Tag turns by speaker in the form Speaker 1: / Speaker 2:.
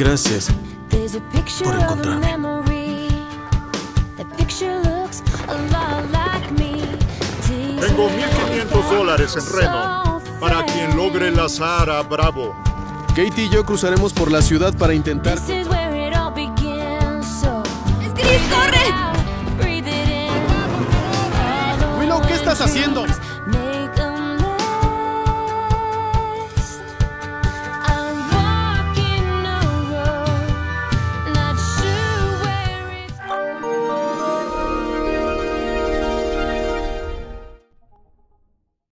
Speaker 1: Gracias por encontrarme.
Speaker 2: Tengo $1,500 en Reno para quien logre la Sahara Bravo.
Speaker 1: Katie y yo cruzaremos por la ciudad para intentar...
Speaker 3: ¡Chris, corre!
Speaker 1: Willow, ¿qué estás haciendo?